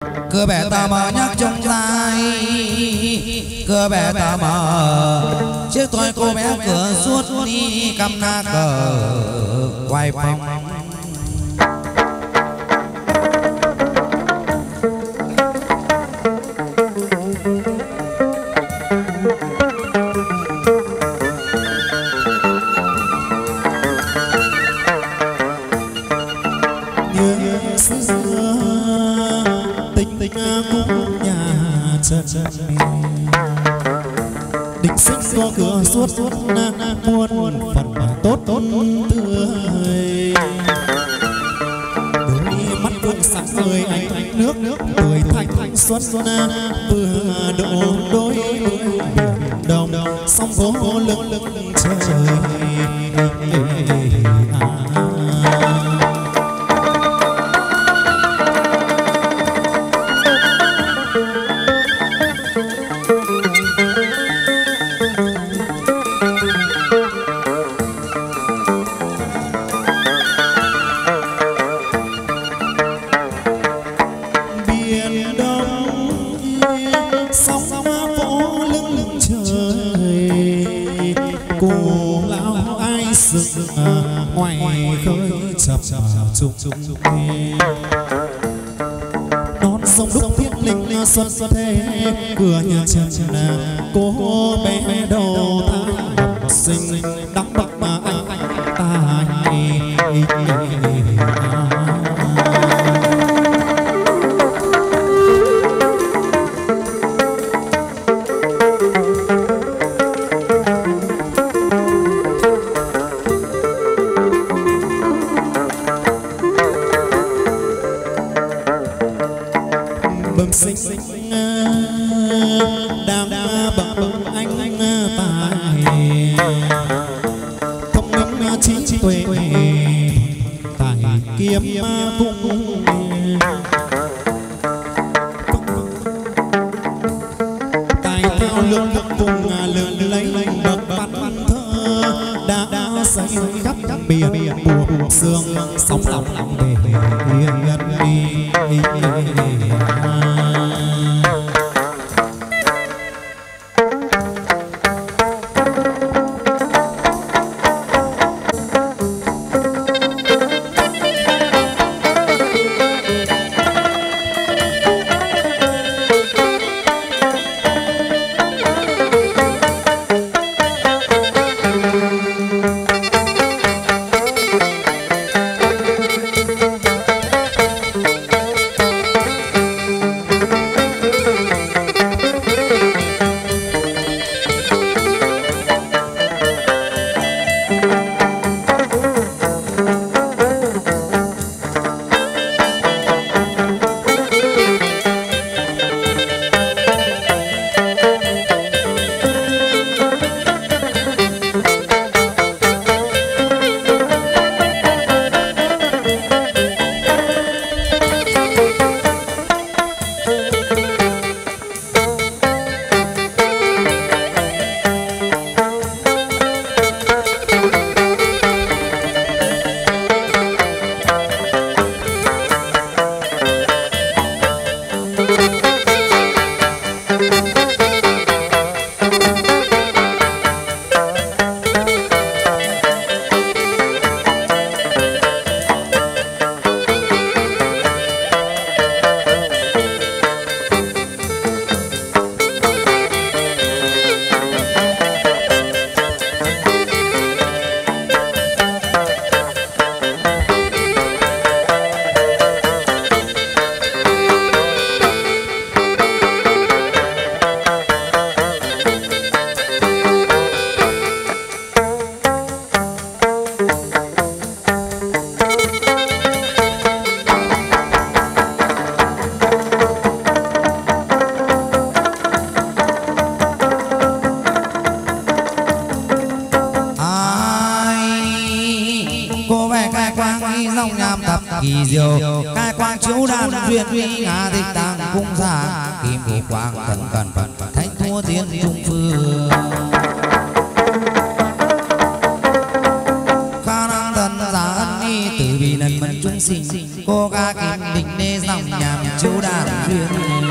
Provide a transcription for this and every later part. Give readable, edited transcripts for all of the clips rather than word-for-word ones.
cửa bè tà mờ nhắc trong dài, cửa bè tà mờ chiếc tôi cô bé cửa suốt đi cắm na cờ quay phòng. Định xích có cửa suốt muôn phần tốt tươi, đôi mắt gương sáng người ánh nước tươi thanh xuân vừa độ đôi đồng sóng vỗ lưng trời. Non sông đúc thiết linh xuân thế, cửa nhà trần cô bé đầu tháng sinh đắng bạc mà anh ta kỳ diệu cai quang chiếu đàn duyên uy ngã thích tàng cung giả kim kim quang thần cần thánh thua tiến trung phương khả năng thần giả ân ni từ bi lần mân chúng sinh cô ca kim đình nê dòng nhàm chú đàn duyên.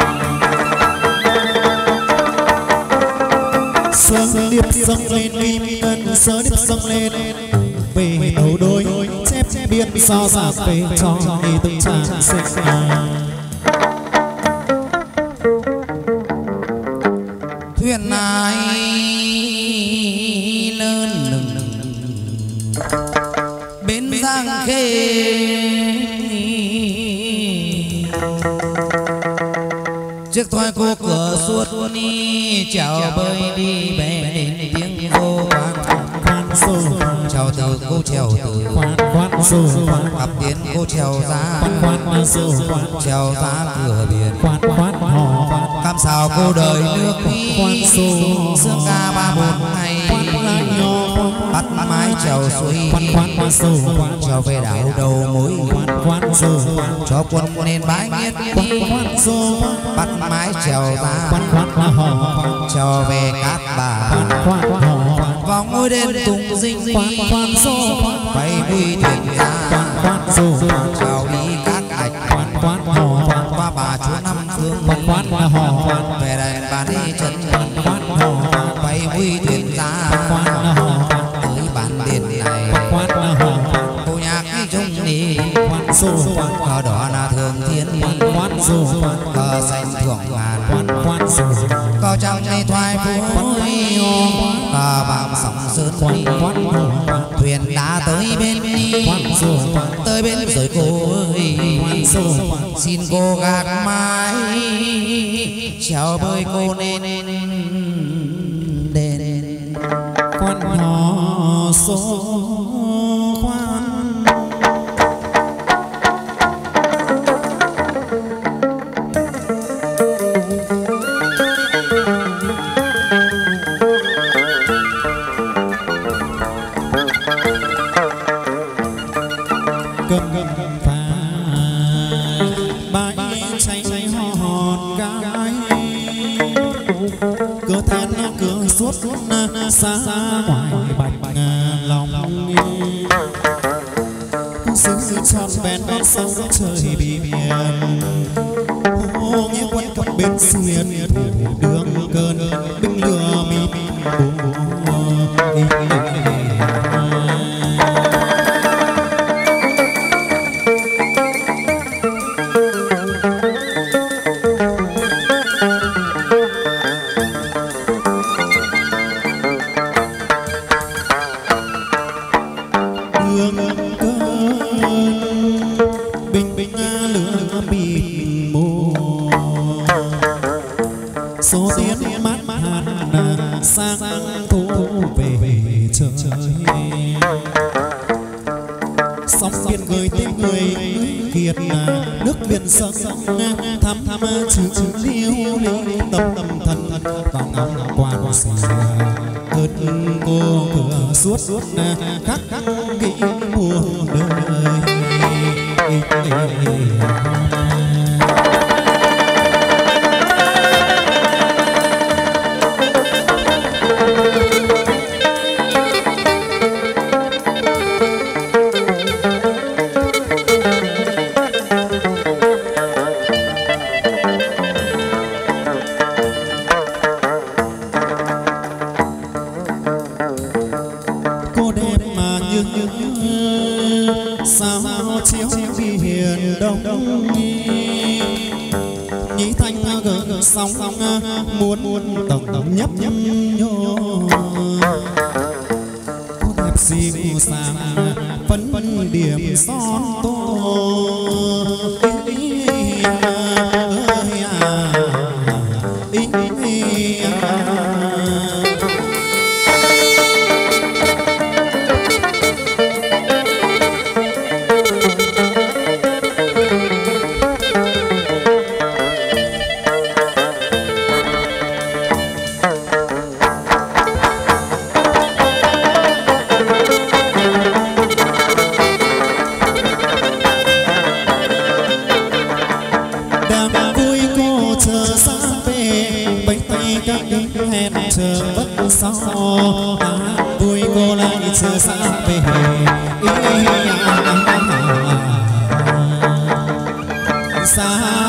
Sớm điệp dâng lên kim ngân sớ điệp dâng lên về đầu đôi chép biên so giả về cho đi từng trang sinh. Thuyền ai lớn bến Giang Khê chiếc thoi cô cửa suốt đi chào bơi đi bé đến tiếng vô vang chào từ cô trèo từ cặp tiến cô trèo ra trèo ra cửa biển cam sao cô đời nước đi sương ca 31 ngày bắt mái trèo suối trèo về đảo đầu mối cho quân nên bái nghiệt đi bắt mái trèo ra trèo về cát bà vào ngôi đền tùng dinh bay vui thuyền ra trèo đi cát đạch qua bà chúa năm phương về đền bà đi chân bay vui thuyền ra tới bản đền này cô nhạc đi chung đi cờ đỏ là thường thiên cờ xanh thượng ngàn cờ trắng đi thoai phối cờ vàng sóng sơn thuyền đã tới bên đi tới bên rồi cô ơi xin cô gạt mái chào bơi cô nên đền quan họ số khoan. Cầm phá bãi cháy hòn gái cửa then cửa suốt xa ngoài bạch lòng xứ tròn ven con sông trời biển ô nghe quân cặp bên xuyên đường cơn binh lửa mịt sông thăm chữ liêu tâm thần và ngóng quan xa hơn cô cửa suốt khắc kỹ mùa đời. Muốn tầng nhấp nhô cô đẹp dịu dàng phấn điểm son tô vui cô lại chờ xa về xa